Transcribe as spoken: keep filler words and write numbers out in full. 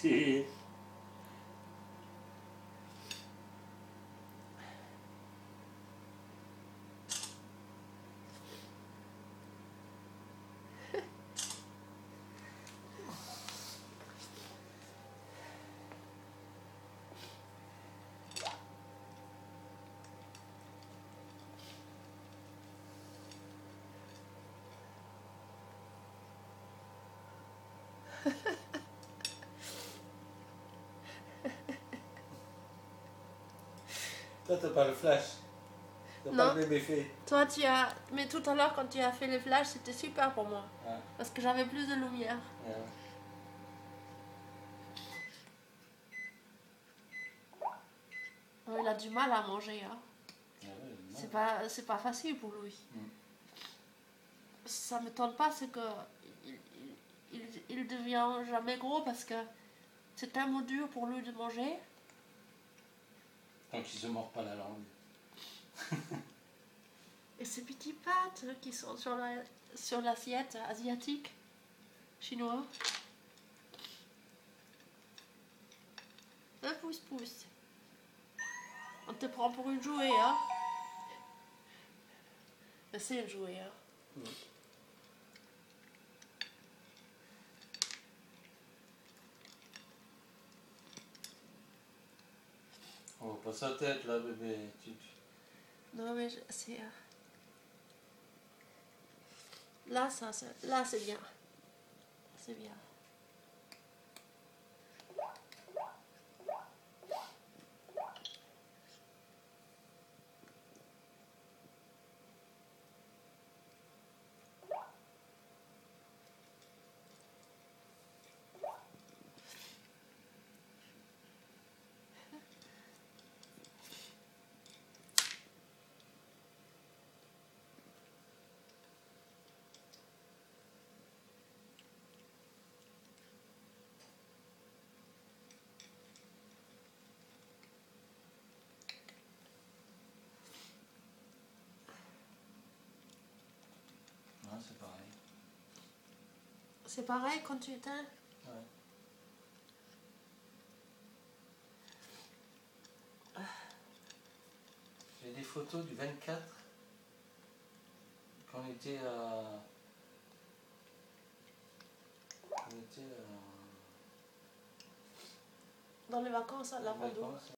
C'est... Toi, t'as pas le flash. T'as pas Non. le même effet. Toi, tu as... Mais tout à l'heure, quand tu as fait les flashs, c'était super pour moi. Ouais. Parce que j'avais plus de lumière. Ouais. Oh, il a du mal à manger. Hein. Ah ouais, C'est pas, c'est pas facile pour lui. Mm. Ça m'étonne pas, c'est que il, il, il, il devient jamais gros parce que c'est tellement dur pour lui de manger. Tant qu'il se mord pas la langue. Et ces petites pattes qui sont sur la, sur l'assiette asiatique, chinois. Un pouce-pouce. On te prend pour une jouet, hein. Mais c'est une jouet, hein. Mm. Oh, pas sa tête là, bébé. Tu... Non, mais je- c'est... euh, Là, ça, c'est- là, c'est bien. C'est bien. Ouais, c'est pareil. C'est pareil quand tu éteins. Ouais. J'ai des photos du vingt-quatre quand on était à... On était à... Dans les vacances à la en rando. vacances.